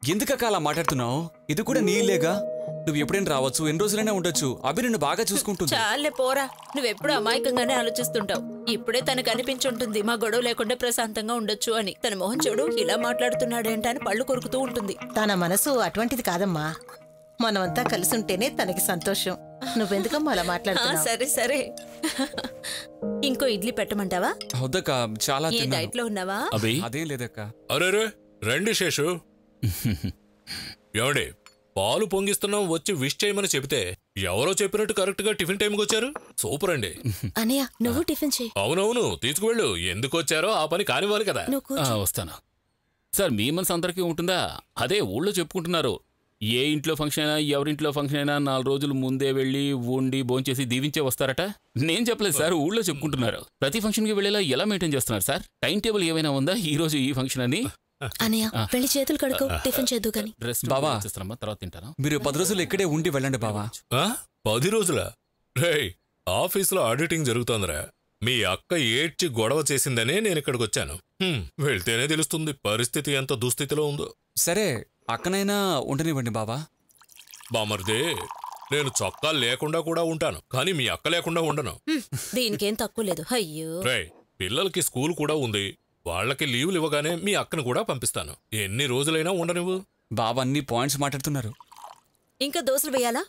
ఎందుకక్క అలా మాట్లాడుతున్నావు? ఇది కూడా నీ ఇల్లేగా, నువ్వు ఎప్పుడైనా రావచ్చు, ఎన్ని రోజులైనా ఉండొచ్చు. అభి నిన్ను బాగా చూసుకుంటుంది. చాలే పోరా, నువ్వెప్పుడు అమాయకంగానే ఆలోచిస్తుంటావు. ఇప్పుడే తనకు అనిపించుంటుంది మా గొడవ లేకుండా ప్రశాంతంగా ఉండొచ్చు అని. తన మొహం చూడు, ఇలా మాట్లాడుతున్నాడేంటని పళ్ళు కొరుకుతూ ఉంటుంది. తన మనసు అటువంటిది కాదమ్మా. మనమంతా కలిసి ఉంటేనే తనకి సంతోషం. నువ్వెందుకమ్మా అలా మాట్లాడుతున్నావు? సరే సరే, ఇంకో ఇడ్లీ పెట్టమంటావా? వద్దక్క, చాలా ఏ డైట్ లో ఉన్నావా? అదేం లేదక్క. అరే రండి శేషు. ఏమండి, పాలు పొంగిస్తున్నాం, వచ్చి విష్ చేయమని చెబితే ఎవరో చెప్పినట్టు కరెక్ట్ గా టిఫిన్ టైంకి వచ్చారు. సూపర్ అండి. అనయ్య, నువ్వు టిఫిన్ చేయి. అవునవును, తీసుకువెళ్ళు. ఎందుకు వచ్చారో ఆ పని కానివ్వాలి కదా. వస్తాను సార్. మీ మనసు అందరికీ ఉంటుందా? అదే ఊళ్ళో చెప్పుకుంటున్నారు, ఏ ఇంట్లో ఫంక్షన్ అయినా ఎవరింట్లో ఫంక్షన్ అయినా 4 రోజులు ముందే వెళ్ళి వండి భోంచేసి దీవించే వస్తారట. నేను చెప్పలేదు సార్, ఊళ్ళో చెప్పుకుంటున్నారు. ప్రతి ఫంక్షన్కి వెళ్ళేలా ఎలా మెయింటైన్ చేస్తున్నారు సార్? టైం టేబుల్ ఏమైనా ఉందా ఈ రోజు ఈ ఫంక్షన్ అని? అనయ్య, వెళ్ళి చేతులు కడుకో, టిఫిన్ చేద్దు కానీ. బావా, తర్వాత తింటాను. మీరు 10 రోజులు ఇక్కడే ఉండి వెళ్ళండి బావా. 10 రోజులా? రేయ్, ఆఫీసులో ఆడిటింగ్ జరుగుతోందిరా. మీ అక్క ఏడ్చి గొడవ చేసిందనే నేను ఇక్కడికి వచ్చాను. వెళ్తేనే తెలుస్తుంది పరిస్థితి ఎంత దుస్థితిలో ఉందో. సరే, అక్కనైనా ఉండనివ్వండి బావా. బామర్దే, నేను చొక్కా లేకుండా కూడా ఉంటాను, కానీ మీ అక్క లేకుండా ఉండను. దీనికేం తక్కువ లేదు. అయ్యో రేయ్, పిల్లలకి స్కూల్ కూడా ఉంది. వాళ్ళకి లీవులు ఇవ్వగానే మీ అక్కను కూడా పంపిస్తాను. ఎన్ని రోజులైనా ఉండనివ్వు. బావా అన్ని పాయింట్స్ మాట్లాడుతున్నారు. ఇంకా దోశలు వేయాలా?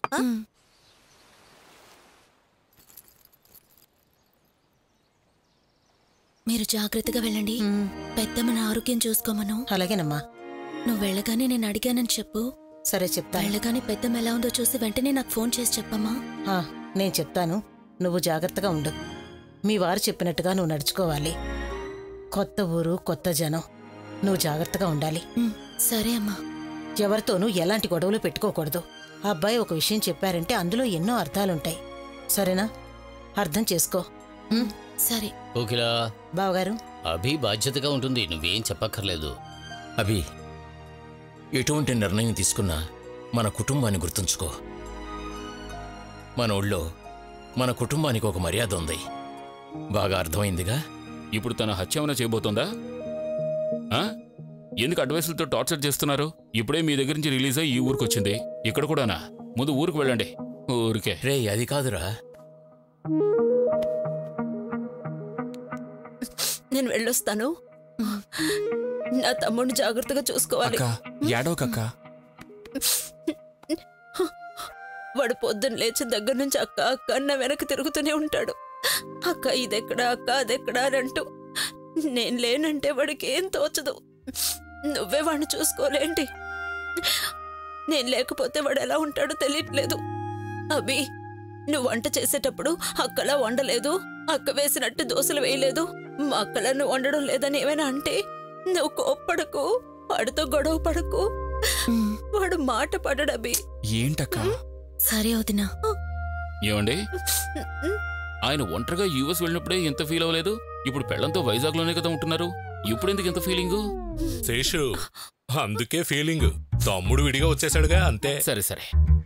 మీరు జాగ్రత్తగా వెళ్ళండి. పెద్దమ్మన ఆరోగ్యం చూసుకోమను. అలాగేనమ్మా. నువ్వు వెళ్ళగానే నేను అడిగానని చెప్పు. సరే చెప్తా. వెళ్ళగానే పెద్దమ్మ ఎలా ఉందో చూసి వెంటనే నాకు ఫోన్ చేసి చెప్పమ్మా. నేను చెప్తాను, నువ్వు జాగ్రత్తగా ఉండు. మీ వారు చెప్పినట్టుగా నువ్వు నడుచుకోవాలి. కొత్త ఊరు, కొత్త జనం, నువ్వు జాగ్రత్తగా ఉండాలి. సరే అమ్మా. ఎవరితోనూ ఎలాంటి గొడవలు పెట్టుకోకూడదు. ఆ అబ్బాయి ఒక విషయం చెప్పారంటే అందులో ఎన్నో అర్థాలుంటాయి. సరేనా? అర్థం చేసుకో. సరే. ఓకేలా బావగారు, అభి బాధ్యతగా ఉంటుంది, నువ్వేం చెప్పక్కర్లేదు. అభి, ఎటువంటి నిర్ణయం తీసుకున్నా మన కుటుంబాన్ని గుర్తుంచుకో. మన ఊళ్ళో మన కుటుంబానికి ఒక మర్యాద ఉంది. బాగా అర్థమైందిగా? ఇప్పుడు తన హత్య ఏమైనా చేయబోతోందా? ఎందుకు అడ్వైసులతో టార్చర్ చేస్తున్నారు? ఇప్పుడే మీ దగ్గర నుంచి రిలీజ్ అయ్యి ఈ ఊరికి వచ్చింది. ఇక్కడ కూడానా? ముందు ఊరికి వెళ్ళండి. ఊరికే. రే, అది కాదురా. నేను వెళ్ళొస్తాను. నా తమ్ముడిని జాగ్రత్తగా చూసుకోవాలి. ఏడవకక్క. వాడు పొద్దున్న లేచిన దగ్గర నుంచి అక్క అక్క నా వెనక్కి తిరుగుతూనే ఉంటాడు. అక్క ఇదెక్కడా, అక్క అదెక్కడా అని అంటూ. నేను లేనంటే వాడికి ఏం తోచదు. నువ్వే వాడిని చూసుకోలేంటి? నేను లేకపోతే వాడు ఎలా ఉంటాడో తెలియట్లేదు. అభి, నువ్వు వంట చేసేటప్పుడు అక్కలా వండలేదు, అక్క వేసినట్టు దోశలు వేయలేదు, మా అక్కలా నువ్వు వండడం లేదని ఏమైనా అంటే నువ్వు కోప్పడకు, వాడితో గొడవ పడకు. వాడు మాట పడడు అభి. ఏంటక్క? సరే వదినా. ఏమండి, ఆయన ఒంటరిగా యూఎస్ వెళ్ళినప్పుడే ఎంత ఫీల్ అవ్వలేదు. ఇప్పుడు పెళ్లంతో వైజాగ్ లోనే కదా ఉంటున్నారు. ఇప్పుడు ఎందుకు ఎంత ఫీలింగు? శేషు, అందుకే ఫీలింగ్. తమ్ముడు విడిగా వచ్చేసాడుగా, అంతే. సరే సరే.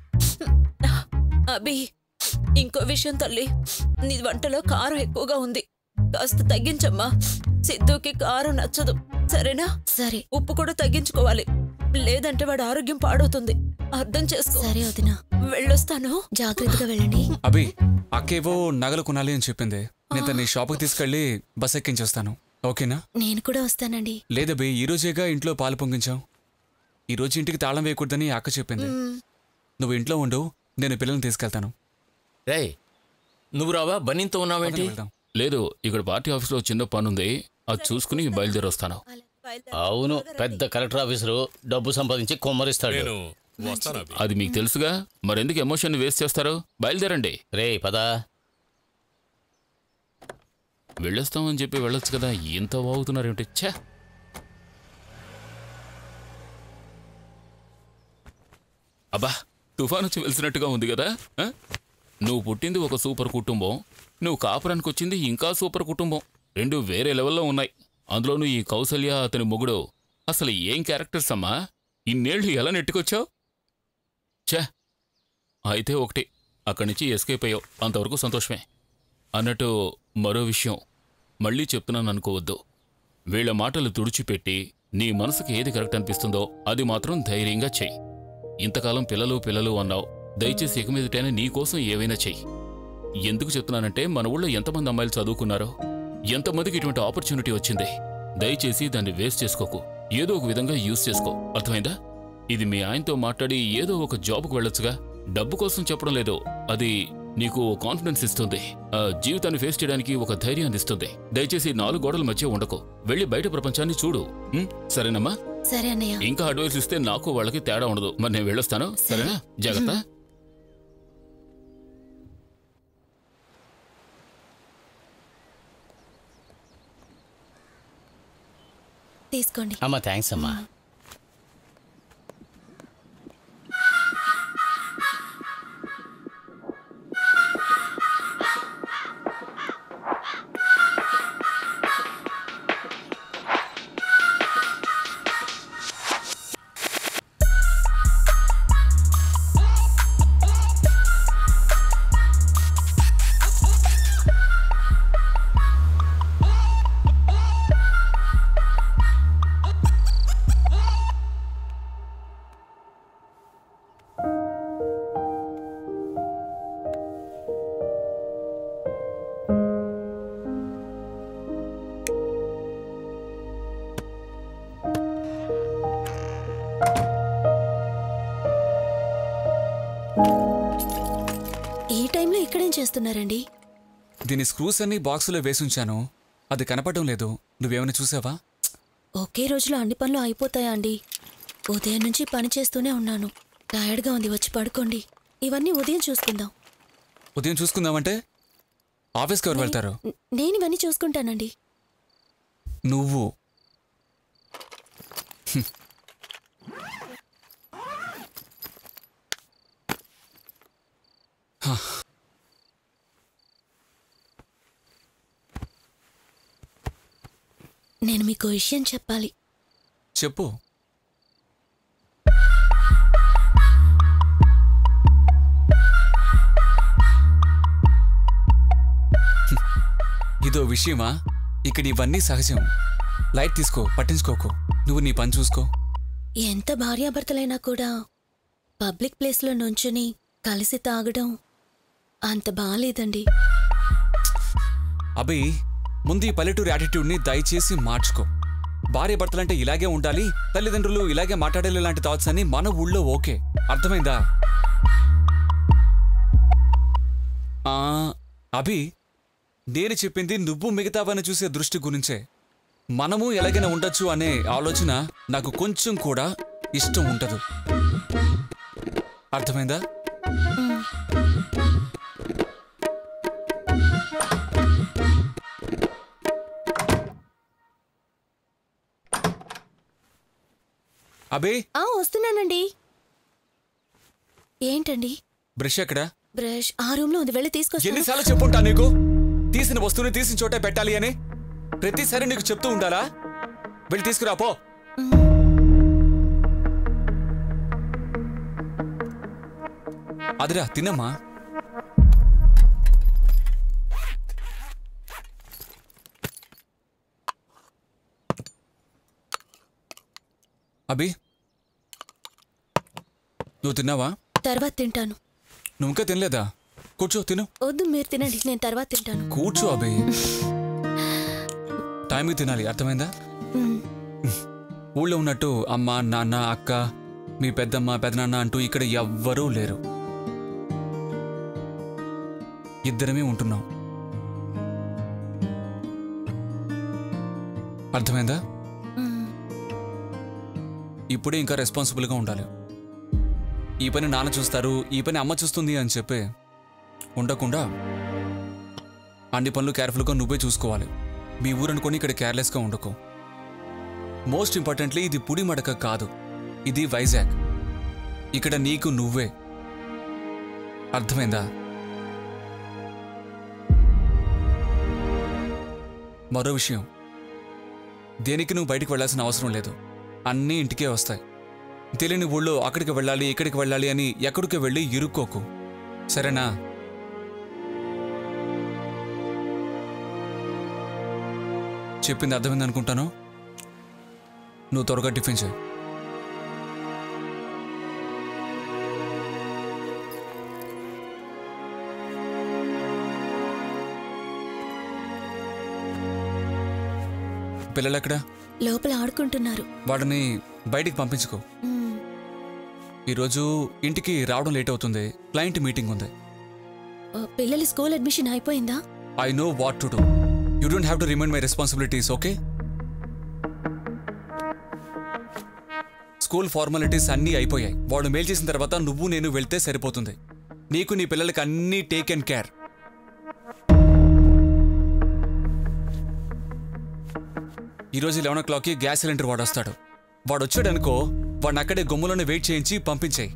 అభి, ఇంకో విషయం తల్లి, నీ వంటలో కారం ఎక్కువగా ఉంది, కాస్త తగ్గించమ్మా. సిద్ధుకి కారం నచ్చదు, సరేనా? సరే. ఉప్పు కూడా తగ్గించుకోవాలి, లేదంటే వాడు ఆరోగ్యం పాడవుతుంది. అర్థం చేసుకో. సరే వదినా, వెళ్ళొస్తాను. జాగ్రత్తగా వెళ్ళండి. అభి, అక్కేవో నగలు కొనాలి అని చెప్పింది. నేను తన్ని షాప్కి తీసుకెళ్లి బస్ ఎక్కించేస్తాను. ఓకేనా? నేను కూడా వస్తానండి. లేదబ్బి, ఈ రోజేగా ఇంట్లో పాలు పొంగించాం. ఈ రోజు ఇంటికి తాళం వేయకూడదని అక్క చెప్పింది. నువ్వు ఇంట్లో ఉండు, నేను పిల్లల్ని తీసుకెళ్తాను. రే, నువ్వు రావా? బన్నీతో ఉన్నావేంటి? లేదు, ఇక్కడ పార్టీ ఆఫీస్లో చిన్న పనుంది, అది చూసుకుని బయలుదేరి వస్తాను. అవును, పెద్ద కలెక్టర్ ఆఫీసరు డబ్బు సంపాదించి కొమ్మరిస్తాడు. అది మీకు తెలుసుగా, మరెందుకు ఎమోషన్ వేస్ట్ చేస్తారు? బయలుదేరండి. రే పదా. వెళ్ళొస్తామని చెప్పి వెళ్ళొచ్చు కదా, ఎంత వాగుతున్నారేమిటి? ఛా! అబ్బా, తుఫాను వచ్చి వెలిసినట్టుగా ఉంది కదా. నువ్వు పుట్టింది ఒక సూపర్ కుటుంబం, నువ్వు కాపురానికి వచ్చింది ఇంకా సూపర్ కుటుంబం. రెండు వేరే లెవెల్లో ఉన్నాయి. అందులోనూ ఈ కౌసల్య అతని మొగుడు అసలు ఏం క్యారెక్టర్స్ అమ్మా! ఇన్నేళ్లు ఎలా నెట్టుకొచ్చావు? ఛా! అయితే ఒకటి, అక్కడి నుంచి ఎస్కేప్ అయ్యావు, అంతవరకు సంతోషమే. అన్నట్టు మరో విషయం మళ్ళీ చెప్తున్నాను అనుకోవద్దు. వీళ్ల మాటలు తుడిచిపెట్టి నీ మనసుకి ఏది కరెక్ట్ అనిపిస్తుందో అది మాత్రం ధైర్యంగా చెయ్యి. ఇంతకాలం పిల్లలు పిల్లలు అన్నావు, దయచేసి ఇక మీదటైనా నీకోసం ఏవైనా చెయ్యి. ఎందుకు చెప్తున్నానంటే మన ఊళ్ళో ఎంతమంది అమ్మాయిలు చదువుకున్నారో, ఎంతమందికి ఇటువంటి ఆపర్చునిటీ వచ్చింది. దయచేసి దాన్ని వేస్ట్ చేసుకోకు, ఏదో ఒక విధంగా యూజ్ చేసుకో. అర్థమైందా? ఇది మీ ఆయనతో మాట్లాడి ఏదో ఒక జాబ్కు వెళ్ళొచ్చుగా. డబ్బు కోసం చెప్పడం లేదు, అది నీకు కాన్ఫిడెన్స్ ఇస్తుంది, జీవితాన్ని ఫేస్ చేయడానికి ఒక ధైర్యాన్ని ఇస్తుంది. దయచేసి 4 గోడల మధ్య ఉండకు, వెళ్ళి బయట ప్రపంచాన్ని చూడు. సరేనమ్మా? సరే అన్నయ్య. ఇంకా అడ్వైస్ ఇస్తే నాకు వాళ్ళకి తేడా ఉండదు. మరి నేను వెళ్ళొస్తాను, సరేనా? జాగ్రత్త. తీసుకోండి. అమ్మా థ్యాంక్స్ అమ్మా. ఈ టైంలో ఇక్కడేం చేస్తున్నారండి? దీని స్క్రూస్ అన్ని బాక్సులో వేసుంచాను, అది కనపడడం లేదు. నువ్వేమైనా చూసావా? ఒకే రోజులో అన్ని పనులు అయిపోతాయా అండి? ఉదయం నుంచి పని చేస్తూనే ఉన్నాను, టైర్డ్గా ఉంది, వచ్చి పడుకోండి. ఇవన్నీ ఉదయం చూసుకుందాం. ఉదయం చూసుకుందామంటే ఆఫీస్కి ఎవరు వెళ్తారు? నేను ఇవన్నీ చూసుకుంటానండి. నువ్వు నేను మీకు విషయం చెప్పాలి. చెప్పు. ఇదో విషయమా? ఇక్కడ ఇవన్నీ సహజం. లైట్ తీసుకో, పట్టించుకోకు. నువ్వు నీ పని చూసుకో. ఎంత భార్యాభర్తలైనా కూడా పబ్లిక్ ప్లేస్లో నుంచుని కలిసి తాగడం అంత బాలేదండి. అభి, ముందు ఈ పల్లెటూరు యాటిట్యూడ్ని దయచేసి మార్చుకో. భార్య భర్తలంటే ఇలాగే ఉండాలి, తల్లిదండ్రులు ఇలాగే మాట్లాడాలి లాంటి థాట్స్ అన్ని మన ఊళ్ళో ఓకే. అర్థమైందా? అభి, నేను చెప్పింది నువ్వు మిగతావని చూసే దృష్టి గురించే. మనము ఎలాగైనా ఉండొచ్చు అనే ఆలోచన నాకు కొంచెం కూడా ఇష్టం ఉండదు. అర్థమైందా? అబే, వస్తున్నానండి. ఏంటండి? బ్రష్ ఎక్కడా? బ్రష్ ఆ రూమ్ లో ఉంది, వెళ్ళి తీసుకొస్తా. ఎన్నిసార్లు చెప్పుంటా నీకు, తీసిన వస్తువుని తీసిన చోటే పెట్టాలి అని? ప్రతిసారి నీకు చెప్తూ ఉండాలా? వెళ్ళి తీసుకురా పో. అదిరా, తినమ్మా. అభి, నువ్వు తిన్నావా? తర్వాత తింటాను. నువ్వు ఇంకా తినలేదా? కూర్చో, తిను. వద్దు, మీరు తినండి, నేను తర్వాత తింటాను. కూర్చో అభి, టైంకి తినాలి. అర్థమైందా? ఊళ్ళో ఉన్నట్టు అమ్మ, నాన్న, అక్క, మీ పెద్దమ్మ, పెదనాన్న అంటూ ఇక్కడ ఎవ్వరూ లేరు. ఇద్దరమే ఉంటున్నాం. అర్థమైందా? ఇప్పుడే ఇంకా రెస్పాన్సిబుల్గా ఉండాలి. ఈ పని నాన్న చూస్తారు, ఈ పని అమ్మ చూస్తుంది అని చెప్పి ఉండకుండా అన్ని పనులు కేర్ఫుల్గా నువ్వే చూసుకోవాలి. మీ ఊరు అనుకొని ఇక్కడ కేర్లెస్గా ఉండకు. మోస్ట్ ఇంపార్టెంట్లీ, ఇది పుడి మడక కాదు, ఇది వైజాగ్. ఇక్కడ నీకు నువ్వే. అర్థమైందా? మరో విషయం, దేనికి నువ్వు బయటికి వెళ్ళాల్సిన అవసరం లేదు. అన్నీ ఇంటికే వస్తాయి. తెలియని ఊళ్ళో అక్కడికి వెళ్ళాలి, ఇక్కడికి వెళ్ళాలి అని ఎక్కడికి వెళ్ళి ఇరుక్కోకు. సరేనా? చెప్పింది అర్థమైంది అనుకుంటాను. నువ్వు త్వరగా టిఫిన్ చేయి. పిల్లలెక్కడా? లోపల ఆడుకుంటున్నారు. వాడిని బయటికి పంపించుకో. ఈరోజు ఇంటికి రావడం లేట్ అవుతుంది. క్లయింట్ మీటింగ్ ఉంది. పిల్లల స్కూల్ అడ్మిషన్ అయిపోయిందా? I know what to do. You don't have to remind my responsibilities, okay? School formalities అన్నీ అయిపోయాయి. వాడు మెయిల్ చేసిన తర్వాత నువ్వు నేను వెళ్తే సరిపోతుంది. నీకు నీ పిల్లలకి అన్నీ టేక్ అండ్ కేర్. ఈరోజు 11 o'clockకి గ్యాస్ సిలిండర్ వాడు వస్తాడు. వాడు వచ్చాడనుకో, వాడిని అక్కడే గుమ్మలోనే వెయిట్ చేయించి పంపించేయి.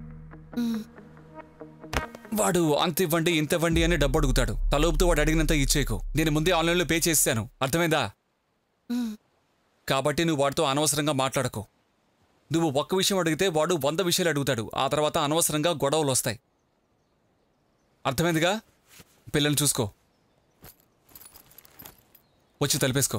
వాడు అంత ఇవ్వండి ఇంత ఇవ్వండి అని డబ్బు అడుగుతాడు. తలోపుతూ వాడు అడిగినంత ఇచ్చేయకు. నేను ముందే ఆన్లైన్లో పే చేశాను, అర్థమైందా? కాబట్టి నువ్వు వాడితో అనవసరంగా మాట్లాడకు. నువ్వు ఒక్క విషయం అడిగితే వాడు 100 విషయాలు అడుగుతాడు. ఆ తర్వాత అనవసరంగా గొడవలు వస్తాయి. అర్థమైందిగా? పిల్లల్ని చూసుకో. వచ్చి తలిపేసుకో.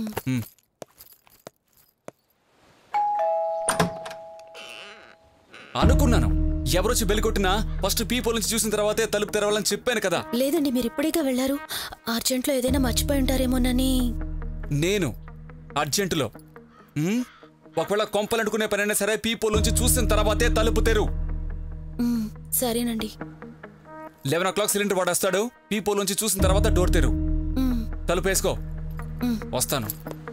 అనుకున్నాను ఎవరొచ్చి బెల్ కొట్టినా ఫస్ట్ పీపుల్ నుంచి చూసిన తర్వాతే తలుపు తెరవాలని చెప్పాను కదా. లేదండి, మీరు ఇప్పుడేగా వెళ్ళారు. అర్జెంట్లో ఏదైనా మర్చిపోయి ఉంటారేమోనని. నేను అర్జెంటులో ఒకవేళ కొంపలనుకునే పనైనా సరే పీపుల్ నుంచి చూసిన తర్వాతే తలుపు తెరు. సరేనండి. 11 o'clock సిలిండర్ వాడు వస్తాడు. పీపుల్ నుంచి చూసిన తర్వాత డోర్ తెరు. తలుపు వేసుకో. వస్తాను.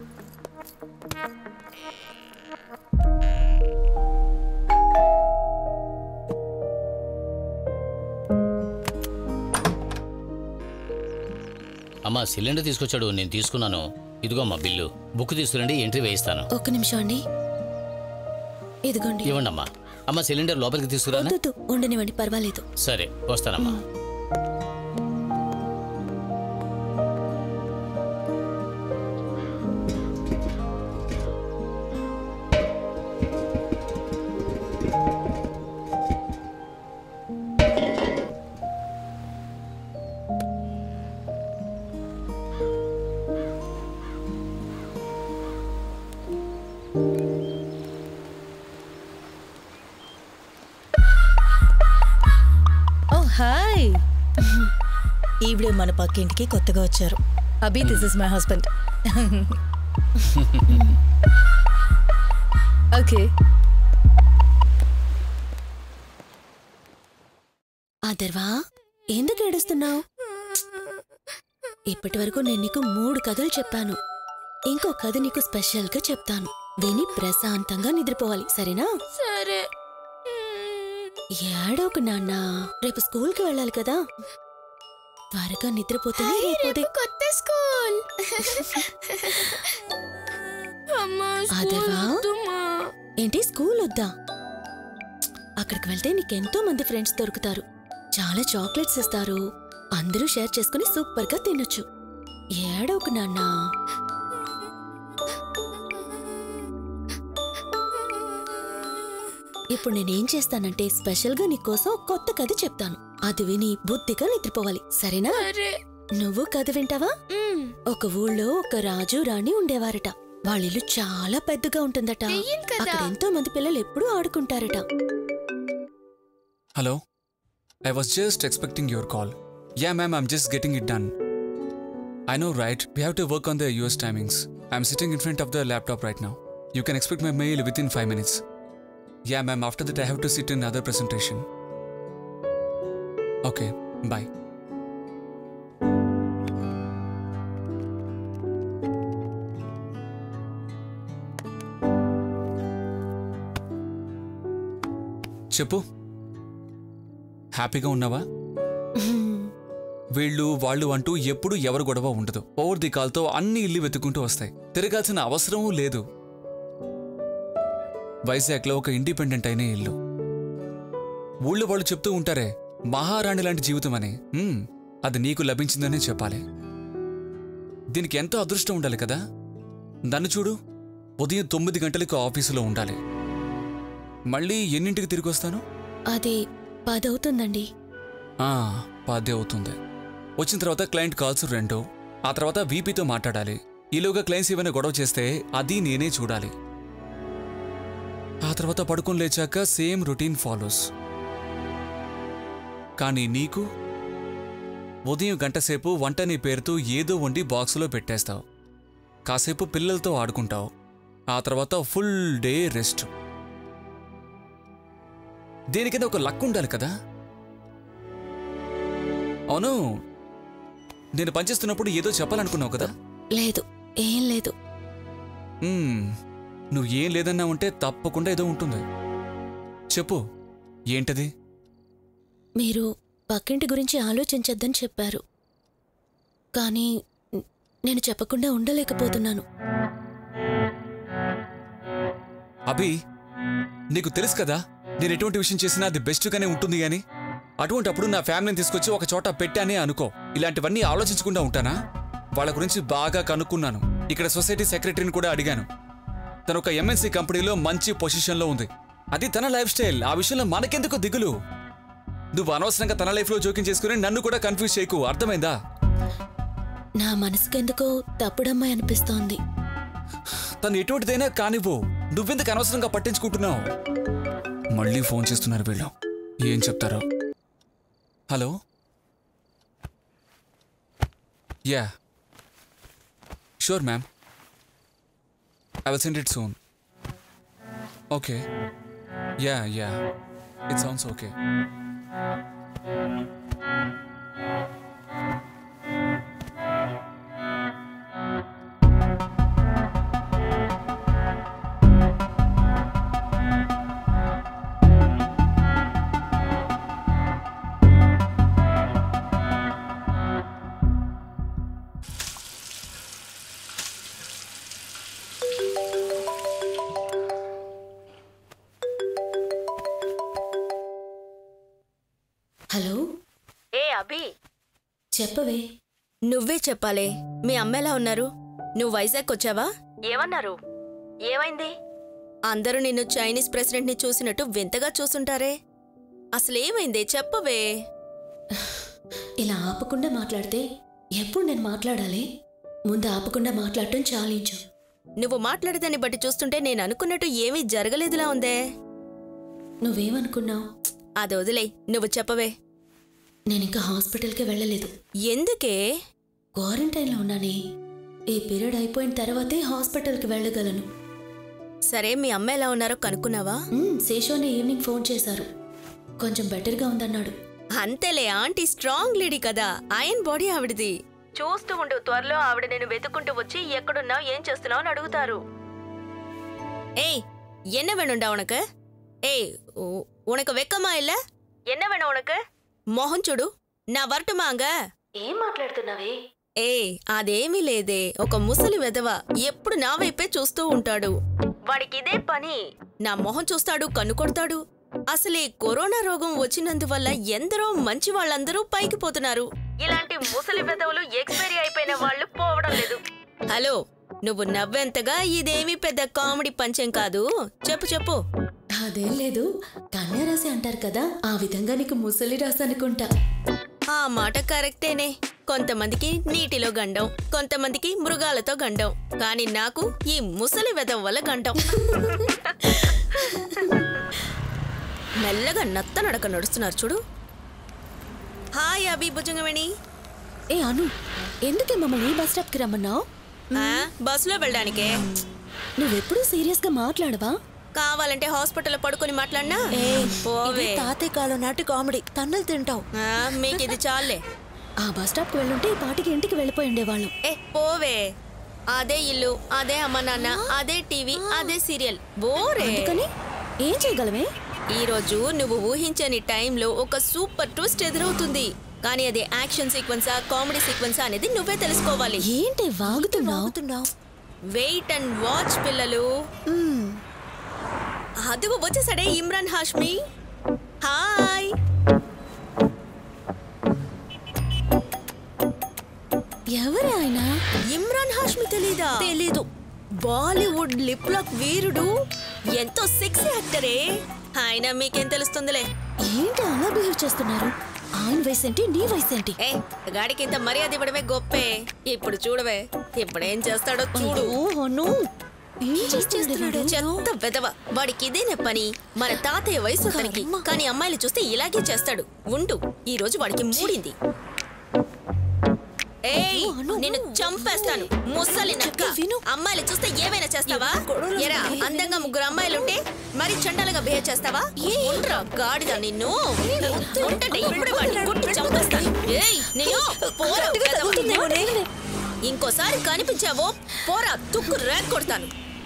అమ్మా సిలిండర్ తీసుకొచ్చాడు, నేను తీసుకున్నాను. ఇదిగో అమ్మా బిల్లు. బుక్ తీసుకురండి, ఎంట్రీ వేయిస్తాను. ఒక్క నిమిషం అండి. ఇదిగోండి. ఇవ్వండి అమ్మా. అమ్మ సిలిండర్ లోపలికి తీసుకురానా? ఉండనివ్వండి, పర్వాలేదు. సరే వస్తానమ్మా. హాయ్. ఈవిడే మన పక్కింటికి కొత్తగా వచ్చారు. Abhi, this is my husband. Okay. Adharva, ఎందుకు ఏడుస్తున్నావు? ఇప్పటి వరకు నేను నీకు 3 కథలు చెప్పాను. ఇంకో కథ నీకు స్పెషల్గా చెప్తాను. విని ప్రశాంతంగా నిద్రపోవాలి, సరేనా? సరే. ఏడోకు నాన్న, రేపు స్కూల్కి వెళ్ళాలి కదా. త్వరగా నిద్రపోతేనే రేపు కొత్త స్కూల్. ఆదర్వా, ఏంటి స్కూల్ వద్దా? అక్కడికి వెళ్తే నీకెంతో మంది ఫ్రెండ్స్ దొరుకుతారు. చాలా చాక్లెట్స్ ఇస్తారు. అందరూ షేర్ చేసుకుని సూపర్గా తినొచ్చు. ఏడోకు నాన్న. ఇప్పుడు నేనేం చేస్తానంటే స్పెషల్గా నీకోసం కొత్త కథ చెప్తాను. అది విని బుద్ధిగా నిద్రపోవాలి, సరేనా? నువ్వు కథ వింటావా? ఒక ఊళ్ళో ఒక రాజు రాణి ఉండేవారట. వాళ్ళ ఇల్లు చాలా పెద్దగా ఉంటుందట. అక్కడ ఎంతో మంది పిల్లలు ఎప్పుడూ ఆడుకుంటారట. Hello, I was just expecting your call. Yeah ma'am, I'm just getting it done. I know, right? We have to work on the US timings. I'm sitting in front of the laptop right now. You can expect my mail within 5 minutes. Yeah, ma'am. After that, I have to sit in another presentation. Okay, bye. చెప్పు, హ్యాపీగా ఉన్నావా? వీళ్ళు వాళ్ళు అంటూ ఎప్పుడు ఎవరు గొడవ ఉండదు. ఓవర్ ది కాల్తో అన్ని ఇల్లు వెతుక్కుంటూ వస్తాయి. తిరగాల్సిన అవసరమూ లేదు. వైజాగ్లో ఒక ఇండిపెండెంట్ అయిన ఇల్లు. ఊళ్ళో వాళ్ళు చెప్తూ ఉంటారే మహారాణి లాంటి జీవితం అని. అది నీకు లభించిందనే చెప్పాలి. దీనికి ఎంతో అదృష్టం ఉండాలి కదా. నన్ను చూడు, ఉదయం 9 గంటలకు ఆఫీసులో ఉండాలి. మళ్ళీ ఎన్నింటికి తిరిగి వస్తాను? అది 10 అవుతుందండి. 10 అవుతుంది. వచ్చిన తర్వాత క్లయింట్ కాల్స్ 2. ఆ తర్వాత వీపీతో మాట్లాడాలి. ఈలోగా క్లయింట్స్ ఏమైనా గొడవ చేస్తే అది నేనే చూడాలి. ఆ తర్వాత పడుకొని లేచాక సేమ్ రొటీన్ ఫాలోస్. కానీ నీకు ఉదయం గంట సేపు వంట నీ పేరుతో ఏదో వండి బాక్సులో పెట్టేస్తావు, కాసేపు పిల్లలతో ఆడుకుంటావు, ఆ తర్వాత ఫుల్ డే రెస్ట్. దేనికైనా ఒక లక్ ఉండాలి కదా. అవును, నేను పనిచేస్తున్నప్పుడు ఏదో చెప్పాలనుకున్నావు కదా? లేదు, ఏం లేదు. నువ్వు ఏం లేదన్నా ఉంటే తప్పకుండా ఏదో ఉంటుంది. చెప్పు, ఏంటది? మీరు పక్కింటి గురించి ఆలోచించొద్దని చెప్పారు, కానీ నేను చెప్పకుండా ఉండలేకపోతున్నాను. అభి, నీకు తెలుసు కదా నేను ఎటువంటి విషయం చేసినా అది బెస్ట్గానే ఉంటుంది అని. అటువంటప్పుడు నా ఫ్యామిలీని తీసుకొచ్చి ఒక చోట పెట్టానే అనుకో, ఇలాంటివన్నీ ఆలోచించకుండా ఉంటానా? వాళ్ళ గురించి బాగా కనుక్కున్నాను. ఇక్కడ సొసైటీ సెక్రటరీని కూడా అడిగాను. తను ఒక ఎంఎన్సీ కంపెనీలో మంచి పొజిషన్లో ఉంది. అది తన లైఫ్ స్టైల్. ఆ విషయంలో మనకెందుకు దిగులు? నువ్వు అనవసరంగా తన లైఫ్లో జోక్యం చేసుకుని నన్ను కూడా కన్ఫ్యూజ్ చేయకు, అర్థమైందా? నా మనసుకెందుకో తప్పుడమ్మాయి అనిపిస్తోంది. తను ఎటువంటిదైనా కానివ్వు, నువ్వెందుకు అనవసరంగా పట్టించుకుంటున్నావు? మళ్ళీ ఫోన్ చేస్తున్నారు వీళ్ళు, ఏం చెప్తారో. Hello, yeah sure ma'am, I will send it soon. Okay. Yeah. It sounds okay. హలో. ఏ అభి, చెప్పవే. నువ్వే చెప్పాలే. మీ అమ్మ ఎలా ఉన్నారు? నువ్వు వైజాగ్ వచ్చావా? ఏమన్నారు? ఏమైంది? అందరూ నిన్ను చైనీస్ ప్రెసిడెంట్ని చూసినట్టు వింతగా చూసుంటారే. అసలేమైందే చెప్పవే. ఇలా ఆపకుండా మాట్లాడితే ఎప్పుడు నేను మాట్లాడాలి? ముందు ఆపకుండా మాట్లాడటం చాలించు. నువ్వు మాట్లాడేదాన్ని బట్టి చూస్తుంటే నేను అనుకున్నట్టు ఏమీ జరగలేదులా ఉందే. నువ్వేమనుకున్నావు? అది వదిలే, నువ్వు చెప్పవే. నేనింకా హాస్పిటల్కి వెళ్ళలేదు. ఎందుకే? క్వారంటైన్లో ఉన్నానే. ఈ పీరియడ్ అయిపోయిన తర్వాతే హాస్పిటల్కి వెళ్ళగలను. సరే, మీ అమ్మ ఎలా ఉన్నారో కనుక్కున్నావా? శేషోని ఈవినింగ్ ఫోన్ చేశారు, కొంచెం బెటర్గా ఉందన్నాడు. అంతేలే, ఆంటీ స్ట్రాంగ్ లేడీ కదా, ఐరన్ బాడీ ఆవిడది. చూస్తూ ఉండు, త్వరలో ఆవిడ నేను వెతుక్కుంటూ వచ్చి ఎక్కడున్నావు, ఏం చేస్తున్నావు అని అడుగుతారు. ఏయ్, என்ன வேணும்டா உனக்கு? ஏய், உனக்கு வெக்கமா இல்ல? என்ன வேணும் உனக்கு? மோகன் చూడు, నా வரட்டுமாங்க? ఏం మాట్లాడుతున్నావే? ఏయ్, అదేమీ లేదే. ఒక ముసలి వెధవ ఎప్పుడు నా వైపే చూస్తూ ఉంటాడు. వాడికి ఇదే పని. నా మొహం చూస్తాడు, కన్ను కొడతాడు. అసలు ఈ కరోనా రోగం వచ్చినందువల్ల ఎందరో మంచి వాళ్ళందరూ పైకి పోతున్నారు. ఇలాంటి ముసలి వెధవలు ఎక్స్పైరీ అయిపోయిన వాళ్ళు పోవడం లేదు. హలో, నువ్వు నవ్వెంతగా ఇదేమీ పెద్ద కామెడీ పంచేం కాదు. చెప్పు చెప్పు. అదేం లేదు, కన్యారాశి అంటారు కదా, ఆ విధంగా నీకు ముసలి రాశి అనుకుంటా. ఆ మాట కరెక్టేనే. కొంతమందికి నీటిలో గండం, కొంతమందికి మృగాలతో గండం, కానీ నాకు ఈ ముసలి వెధవ వల్ల గండం. మెల్లగా నత్త నడక నడుస్తున్నారు చూడు. హాయ్ అభి, భుజంగమణి. ఏ అను, ఎందుకే మమ్మల్ని బస్ స్టాప్కి రమ్మన్నావు? బస్సులో వెళ్ళడానికే. నువ్వెప్పుడూ సీరియస్గా మాట్లాడవా? కావాలంటే హాస్పిటల్లో పడుకొని మాట్లాడినా. తాతయ్య కాలం నాటి కామెడీ, తన్నులు తింటావు. మీకు ఇది చాలే. ఆ బస్ స్టాప్కి వెళ్ళుంటే ఈ పాటికి ఇంటికి వెళ్ళిపోయి ఉండేవాళ్ళం. పోవే. అదే ఇల్లు, అదే అమ్మ నాన్న, అదే టీవీ, అదే సీరియల్. బోరే. అందుకని ఏం చేయగలమే? ఈ రోజు నువ్వు ఊహించని టైంలో ఒక సూపర్ ట్విస్ట్ ఎదురవుతుంది. కానీ అది యాక్షన్ సీక్వెన్సా, కామెడీ సీక్వెన్సా అనేది నువ్వే తెలుసుకోవాలి. ఏంటి వాగుతున్నావు? వెయిట్ అండ్ వాచ్ పిల్లలు. అదిగో వచ్చేసాడే ఇమ్రాన్ హాష్మి. హాయ్. ఎవరు ఆయన? ఇమ్రాన్ హాష్మి తెలీదా? తెలీదు. బాలీవుడ్ లిప్ లాక్ వీరుడు, ఎంతో సెక్సీ యాక్టరే. ఆయన మీకేం తెలుస్తుందిలే. ఏంటి అలా బిహేవ్ చేస్తున్నారు? ఆయన వయసు ఏంటి, నీ వయసు ఏంటి? గాడికి ఇంత మర్యాద ఇవ్వడమే గొప్పే. ఇప్పుడు చూడవే, ఇప్పుడేం చేస్తాడో చూడు. ఏం చేస్తున్నాడు? చెత్త వెదవ. వాడికి ఇదేనే పని. మన తాతయ్య వయసు అతనికి. కానీ అమ్మాయిలు చూస్తే ఇలాగే చేస్తాడు. ఉండు, ఈ రోజు వాడికి మూడింది. ఏయ్, నిన్ను చంపేస్తాను ముసలి నక్క. అమ్మాయిలు చూస్తే ఏమైనా చేస్తావా? ఎరా, అందంగా ముగ్గురు అమ్మాయిలుంటే మరి చండాలంగా బిహేవ్ చేస్తావా? ఏంట్రా గాడిద నిన్ను. ఉంటే ఇప్పుడే వాడిని కొట్టి చంపేస్తాను. ఏయ్, నిన్ను పోరా వెధవ. ఇంకోసారి కనిపించావో పోరా, తుక్కు రేక్ కొడతాను.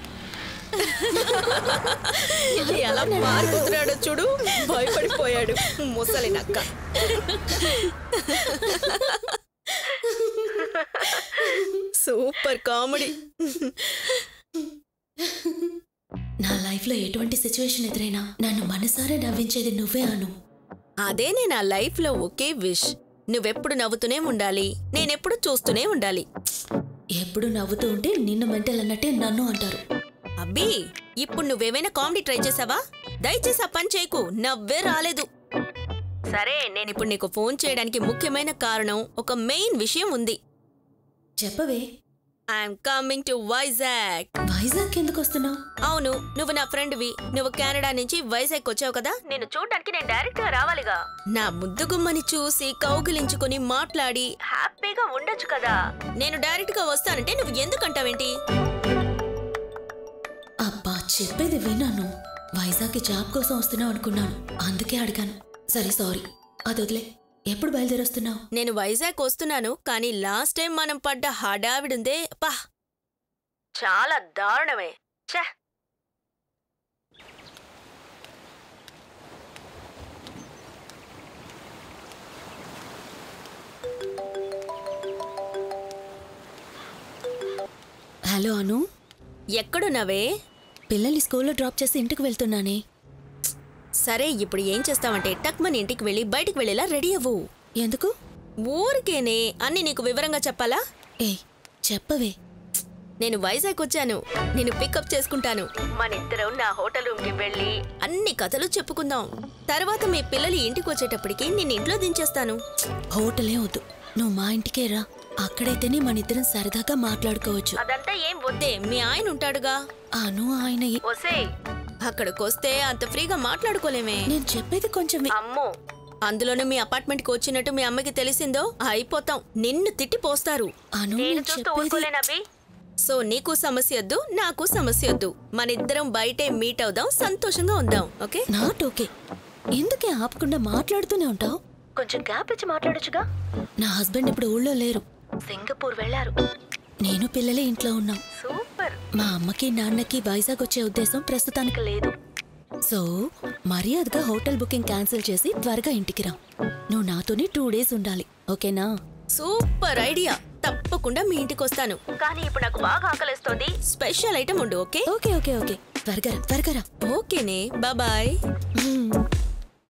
ఎలా మారుతున్నాడో చూడు. భయపడిపోయాడు ముసలి నక్క. Super comedy. నా లైఫ్ లో ఎటువంటి సిచ్యువేషన్ ఎదురైనా నన్ను మనసారా నవ్వించేది నువ్వే అను. అదేనే నా లైఫ్ లో ఒకే విష్. నువ్వెప్పుడు నవ్వుతూనే ఉండాలి, నేనెప్పుడు చూస్తూనే ఉండాలి. ఎప్పుడు నవ్వుతూ ఉంటే నిన్ను మెంటల్ అన్నట్టే నన్ను అంటారు. అబ్బీ, ఇప్పుడు నువ్వేమైనా కామెడీ ట్రై చేసావా? దయచేసి ఆ పని చేయకు, నవ్వే రాలేదు. సరే, నేనిప్పుడు నీకు ఫోన్ చేయడానికి ముఖ్యమైన కారణం, ఒక మెయిన్ విషయం ఉంది. చెప్పవే. I'm coming to Vizag. Vizag ఎందుకు వస్తున్నావు? అవును, నువ్వు నా ఫ్రెండ్వి. నువ్వు కెనడా నుంచి వైజాగ్ వచ్చావు కదా, నేను చూడడానికి నేను డైరెక్ట్ గా రావాలిగా. నా ముద్దు గుమ్మని చూసి కౌగిలించుకుని మాట్లాడి హ్యాపీగా ఉండొచ్చు కదా. నేను డైరెక్ట్ గా వస్తానంటే నువ్వు ఎందుకంటావేంటి? అబ్బా, చెప్పేది విన్నాను. వైజాగ్కి జాబ్ కోసం వస్తున్నావు అనుకున్నాను, అందుకే అడిగాను. సరే, సారీ. అది వదిలే. ఎప్పుడు బయలుదేరొస్తున్నావు? నేను వైజాగ్ వస్తున్నాను, కానీ లాస్ట్ టైం మనం పడ్డ హడావిడుందే, పా, చాలా దారుణమే. ఛే. హలో అను. ఎక్కడున్నావే? పిల్లల్ని స్కూల్లో డ్రాప్ చేసి ఇంటికి వెళ్తున్నానే. సరే, ఇప్పుడు ఏం చేస్తావంటే టక్మని ఇంటికి వెళ్ళి బయటికి వెళ్ళేలా రెడీ అవ్వు. ఎందుకు? ఊరికేనే. అన్ని నీకు వివరంగా చెప్పాలా? ఏ, చెప్పవే. నేను వైజాగ్ వచ్చాను, నేను పికప్ చేసుకుంటాను. మనిద్దరం నా హోటల్ రూమ్కి వెళ్ళి అన్ని కథలు చెప్పుకుందాం. తర్వాత మీ పిల్లలు ఇంటికి వచ్చేటప్పటికి నేను ఇంట్లో దించేస్తాను. హోటలే వద్దు, నువ్వు మా ఇంటికే రా. అక్కడైతేనే మనిద్దరం సరదాగా మాట్లాడుకోవచ్చు. అదంతా ఏం వద్దే, మీ ఆయన ఉంటాడుగా. అను, ఆయన అక్కడికొస్తే అంత ఫ్రీగా మాట్లాడుకోలేమే. నేను చెప్పేది కొంచెం అమ్మో, అందులోనూ మీ అపార్ట్మెంట్ కి వచ్చినట్టు మీ అమ్మకి తెలిసిందో అయిపోతాం. నిన్ను తిట్టిపోస్తారు. సో నీకు సమస్య వద్దు, నాకు సమస్య వద్దు. మనిద్దరం బయటే మీట్ అవుదాం, సంతోషంగా ఉందాం. ఓకే? Not okay. ఎందుకే ఆపకుండా మాట్లాడుతూనే ఉంటావు? కొంచెం గ్యాప్ ఇచ్చి మాట్లాడొచ్చుగా. నా హస్బెండ్ ఇప్పుడు ఊళ్ళో లేరు, సింగపూర్ వెళ్లారు. నేను పిల్లలే ఇంట్లో ఉన్నాం. సూపర్. మా అమ్మకి నాన్నకి వైజాగ్ వచ్చే ఉద్దేశం ప్రస్తుతానికి లేదు. సో మర్యాదగా హోటల్ బుకింగ్ క్యాన్సిల్ చేసి త్వరగా ఇంటికి రా. నువ్వు నాతోనే 2 days ఉండాలి, ఓకేనా? Super idea. తప్పకుండా మీ ఇంటికి వస్తాను. కానీ ఇప్పుడు నాకు బాగా ఆకలిస్తోంది. స్పెషల్ ఐటమ్ ఉండు. ఓకే? Okay okay okay. త్వరగా రా. ఓకేనే, బాయ్.